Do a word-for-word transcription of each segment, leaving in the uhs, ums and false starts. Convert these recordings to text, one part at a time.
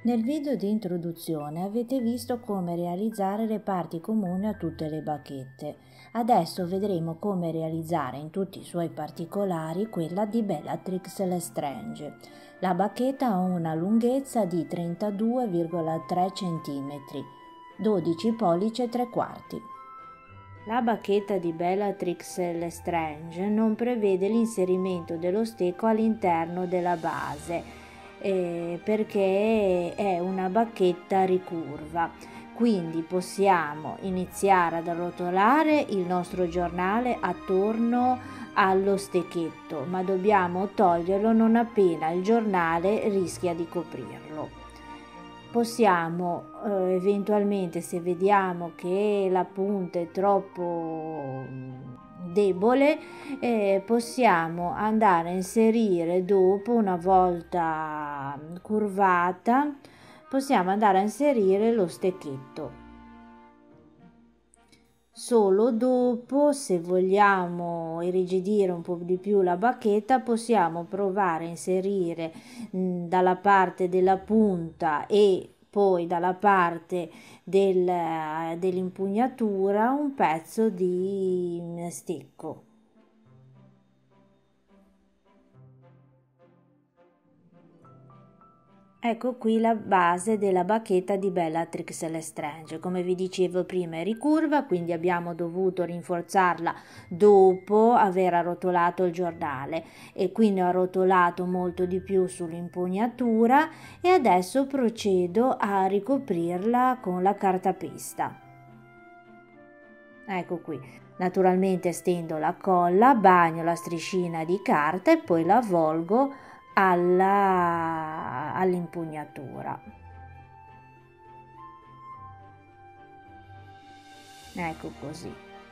Nel video di introduzione avete visto come realizzare le parti comuni a tutte le bacchette. Adesso vedremo come realizzare in tutti i suoi particolari quella di Bellatrix Lestrange. La bacchetta ha una lunghezza di trentadue virgola tre centimetri, dodici pollici e tre quarti. La bacchetta di Bellatrix Lestrange non prevede l'inserimento dello stecco all'interno della base, Eh, perché è una bacchetta ricurva, quindi possiamo iniziare ad arrotolare il nostro giornale attorno allo stecchetto, ma dobbiamo toglierlo non appena il giornale rischia di coprirlo. Possiamo eh, eventualmente, se vediamo che la punta è troppo debole, eh, possiamo andare a inserire dopo, una volta curvata, possiamo andare a inserire lo stecchetto. Solo dopo, se vogliamo irrigidire un po' di più la bacchetta, possiamo provare a inserire mh, dalla parte della punta e poi dalla parte del, dell'impugnatura un pezzo di stecco. Ecco qui la base della bacchetta di Bellatrix Lestrange. Come vi dicevo prima è ricurva, quindi abbiamo dovuto rinforzarla dopo aver arrotolato il giornale e quindi ho arrotolato molto di più sull'impugnatura e adesso procedo a ricoprirla con la cartapesta. Ecco qui. Naturalmente stendo la colla, bagno la striscina di carta e poi la avvolgo alla, all'impugnatura. Ecco così.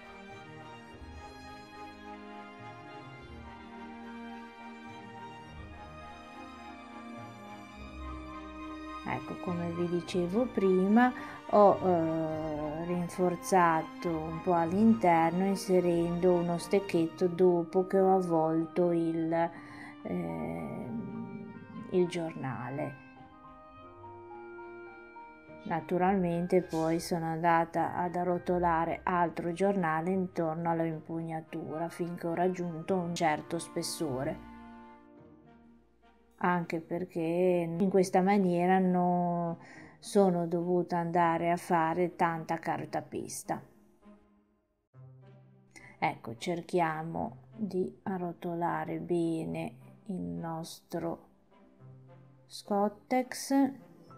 Ecco, come vi dicevo prima, ho eh, rinforzato un po' all'interno inserendo uno stecchetto dopo che ho avvolto il, eh, il giornale. Naturalmente poi sono andata ad arrotolare altro giornale intorno all'impugnatura finché ho raggiunto un certo spessore, anche perché in questa maniera non sono dovuta andare a fare tanta cartapesta. Ecco, cerchiamo di arrotolare bene il nostro Scottex.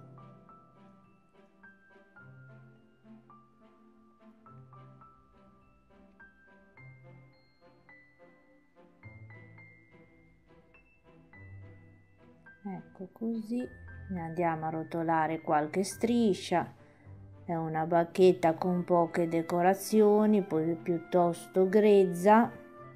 Ecco così, ne andiamo a rotolare qualche striscia. È una bacchetta con poche decorazioni, poi piuttosto grezza.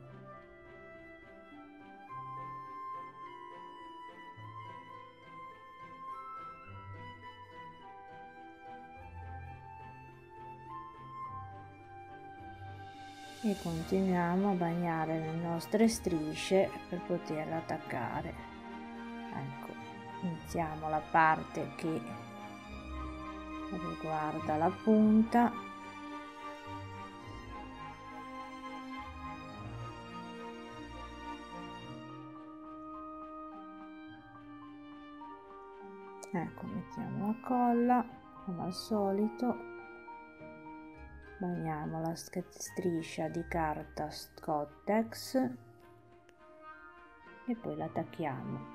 E continuiamo a bagnare le nostre strisce per poterle attaccare. Ecco, iniziamo la parte che riguarda la punta. Ecco, mettiamo la colla come al solito, bagniamo la striscia di carta Scottex e poi l'attacchiamo.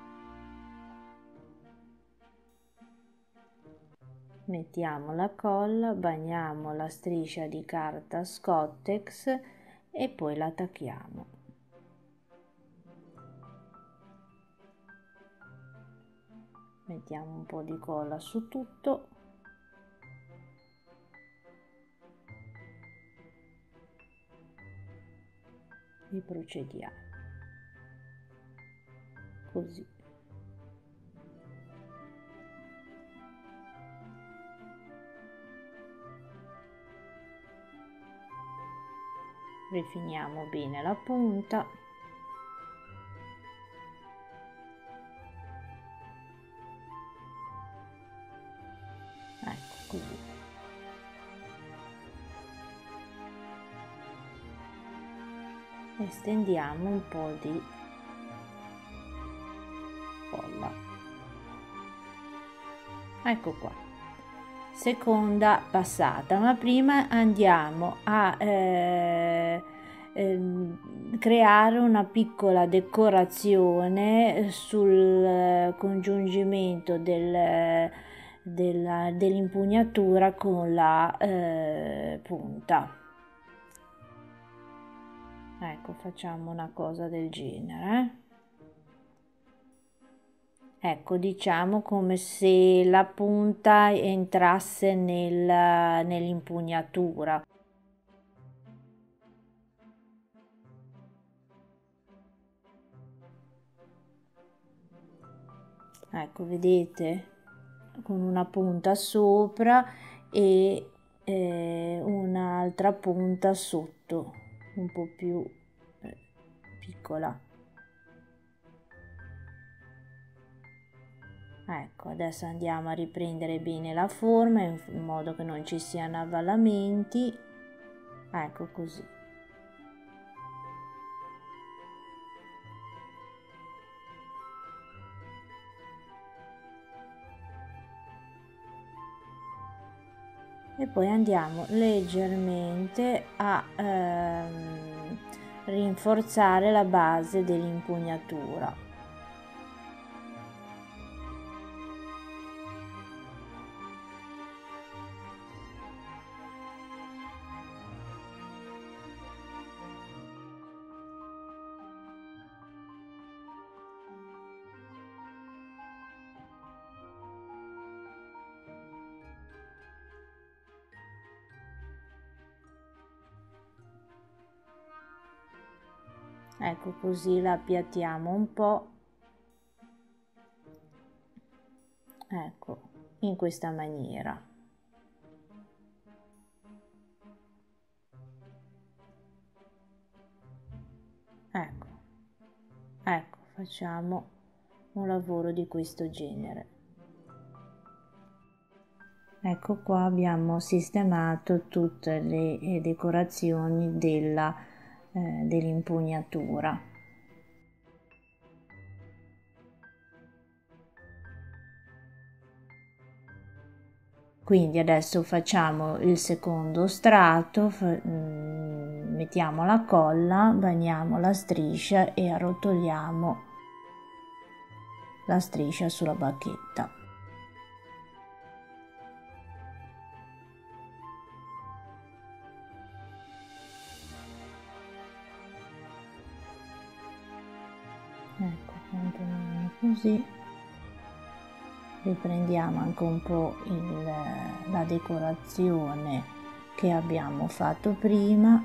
Mettiamo la colla, bagniamo la striscia di carta Scottex e poi l'attacchiamo. Mettiamo un po' di colla su tutto. E procediamo così. Rifiniamo bene la punta. così. E stendiamo un po' di colla. Ecco qua, seconda passata, ma prima andiamo a eh, eh, creare una piccola decorazione sul congiungimento del, della, dell'impugnatura con la eh, punta. Ecco, facciamo una cosa del genere. Ecco, diciamo come se la punta entrasse nel, nell'impugnatura. Ecco, vedete? Con una punta sopra e eh, un'altra punta sotto, un po' più eh, piccola. Ecco, adesso andiamo a riprendere bene la forma in modo che non ci siano avvallamenti. Ecco così. E poi andiamo leggermente a ehm, rinforzare la base dell'impugnatura. Ecco, così la appiattiamo un po', ecco, in questa maniera. Ecco, ecco, facciamo un lavoro di questo genere. Ecco qua abbiamo sistemato tutte le decorazioni della, eh, dell'impugnatura. Quindi adesso facciamo il secondo strato, mettiamo la colla, bagniamo la striscia e arrotoliamo la striscia sulla bacchetta. Ecco, continuiamo così. Riprendiamo anche un po' il, la decorazione che abbiamo fatto prima.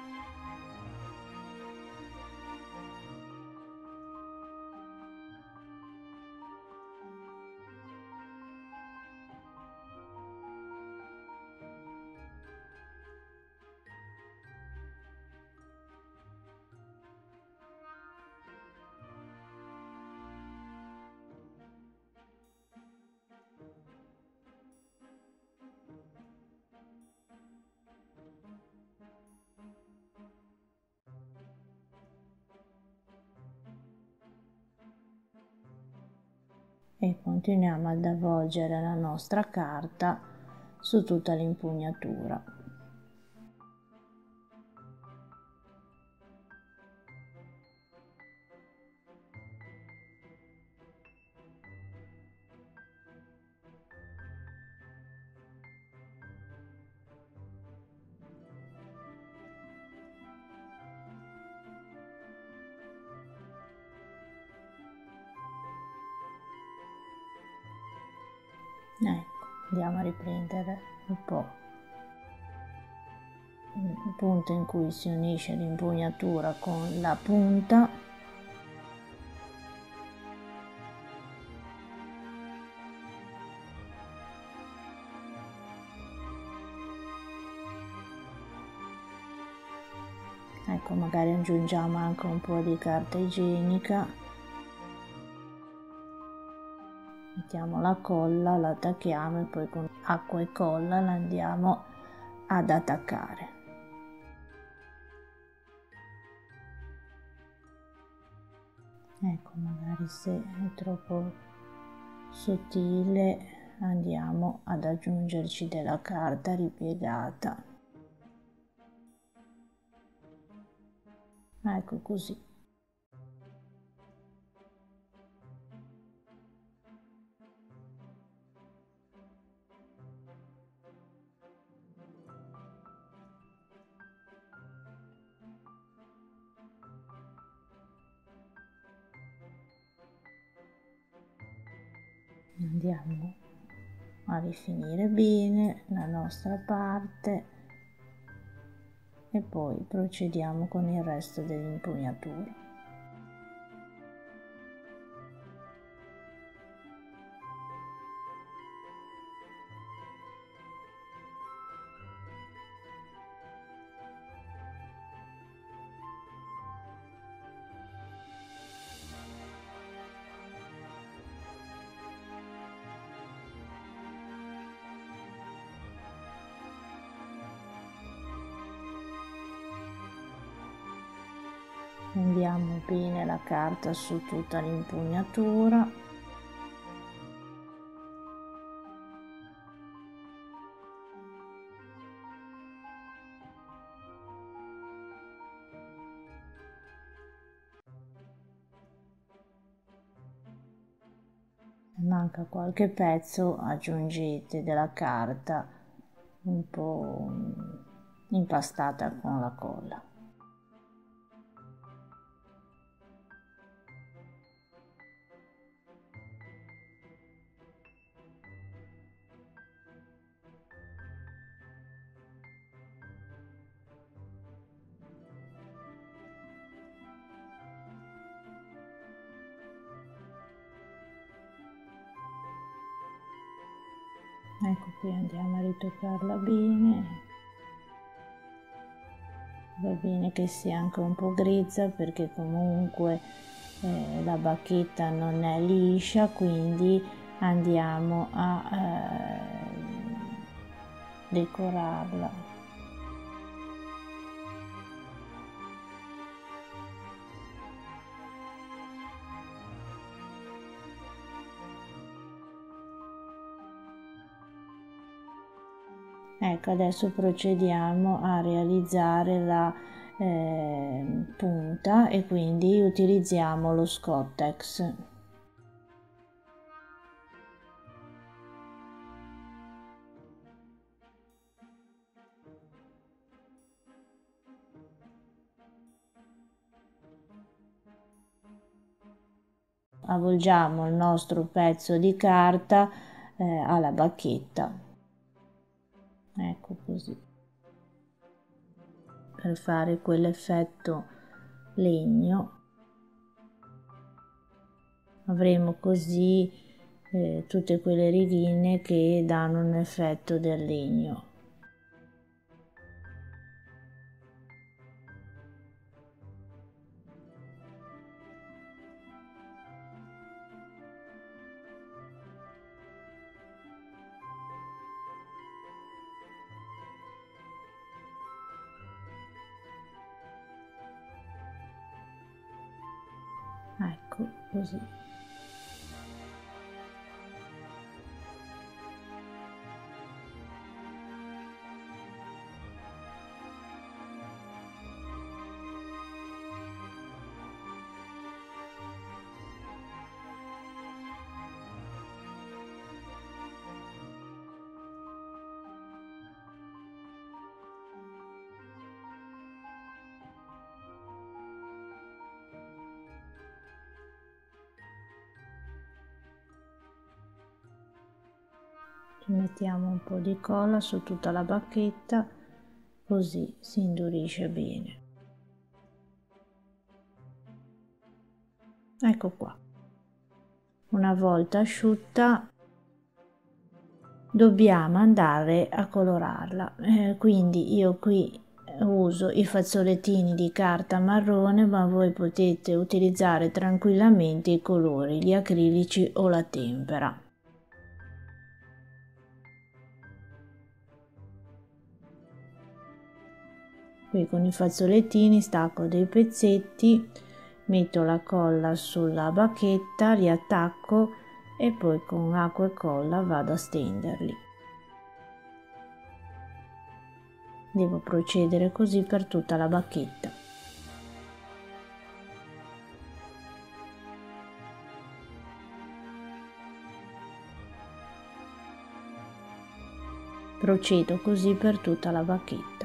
E continuiamo ad avvolgere la nostra carta su tutta l'impugnatura. Ecco, andiamo a riprendere un po' il punto in cui si unisce l'impugnatura con la punta. Ecco, magari aggiungiamo anche un po' di carta igienica. Mettiamo la colla, la attacchiamo e poi con acqua e colla la andiamo ad attaccare. Ecco, magari se è troppo sottile andiamo ad aggiungerci della carta ripiegata. Ecco così. Andiamo a rifinire bene la nostra parte e poi procediamo con il resto dell'impugnatura. Andiamo bene la carta su tutta l'impugnatura. Manca qualche pezzo, aggiungete della carta un po' impastata con la colla. Ecco, qui andiamo a ritoccarla bene. Va bene che sia anche un po' grezza perché comunque eh, la bacchetta non è liscia, quindi andiamo a eh, decorarla. Ecco, adesso procediamo a realizzare la eh, punta e quindi utilizziamo lo Scottex. Avvolgiamo il nostro pezzo di carta eh, alla bacchetta. Ecco così, per fare quell'effetto legno. Avremo così eh, tutte quelle righine che danno un effetto del legno. Ecco così. Mettiamo un po' di colla su tutta la bacchetta, così si indurisce bene. Ecco qua. Una volta asciutta dobbiamo andare a colorarla, eh, quindi io qui uso i fazzolettini di carta marrone, ma voi potete utilizzare tranquillamente i colori, gli acrilici o la tempera. Qui con i fazzolettini stacco dei pezzetti, metto la colla sulla bacchetta, li attacco e poi con acqua e colla vado a stenderli. Devo procedere così per tutta la bacchetta. Procedo così per tutta la bacchetta.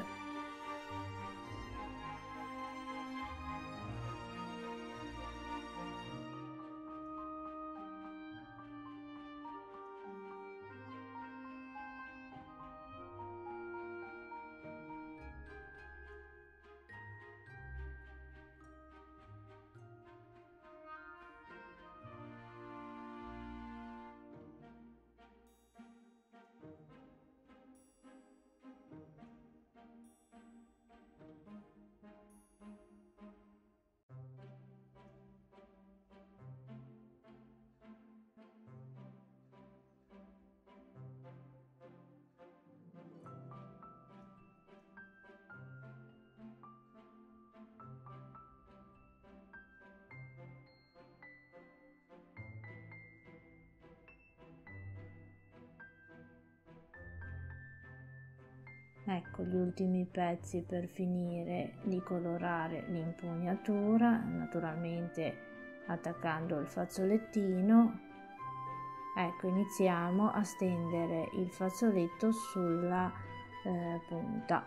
Ecco gli ultimi pezzi per finire di colorare l'impugnatura, naturalmente attaccando il fazzolettino. Ecco, iniziamo a stendere il fazzoletto sulla eh, punta.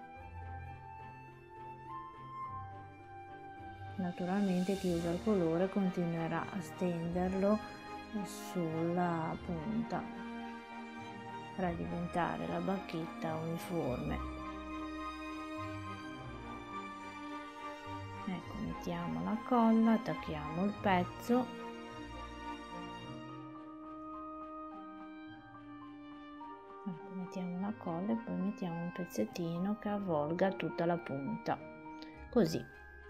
Naturalmente chi usa il colore continuerà a stenderlo sulla punta per diventare la bacchetta uniforme. Ecco, mettiamo la colla, attacchiamo il pezzo, ecco, mettiamo la colla e poi mettiamo un pezzettino che avvolga tutta la punta, così.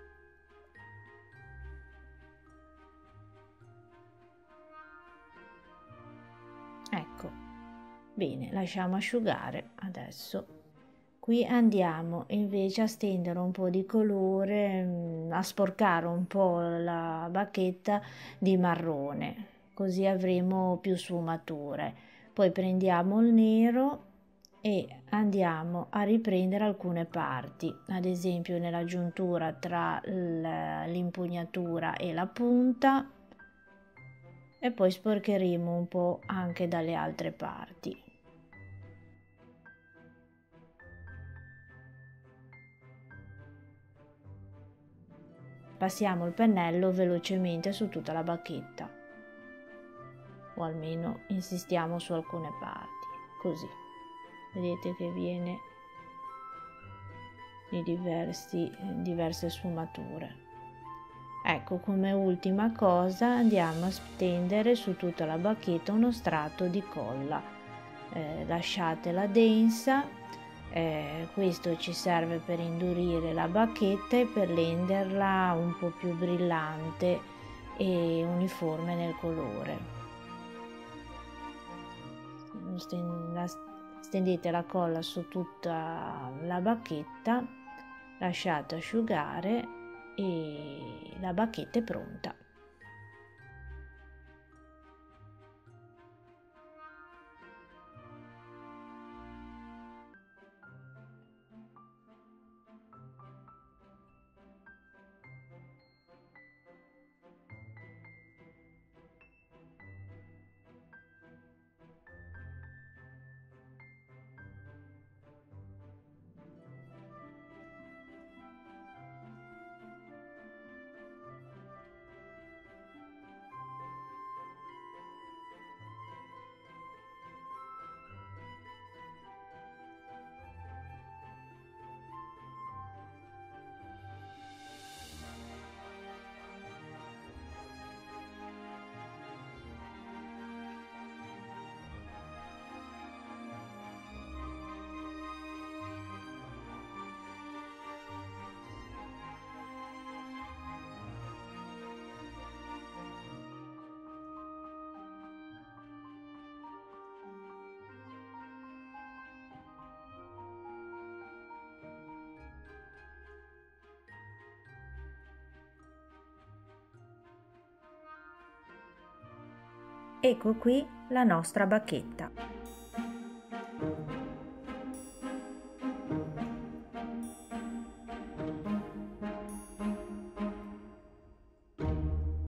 Ecco. Bene, lasciamo asciugare adesso. Qui andiamo invece a stendere un po' di colore, a sporcare un po' la bacchetta di marrone, così avremo più sfumature. Poi prendiamo il nero e andiamo a riprendere alcune parti, ad esempio nella giuntura tra l'impugnatura e la punta, e poi sporcheremo un po' anche dalle altre parti. Passiamo il pennello velocemente su tutta la bacchetta, o almeno insistiamo su alcune parti, così vedete che viene di diversi, diverse sfumature. Ecco, come ultima cosa andiamo a stendere su tutta la bacchetta uno strato di colla, eh, lasciatela densa. Eh, questo ci serve per indurire la bacchetta e per renderla un po' più brillante e uniforme nel colore. Stendete la colla su tutta la bacchetta, lasciate asciugare e la bacchetta è pronta. Ecco qui la nostra bacchetta.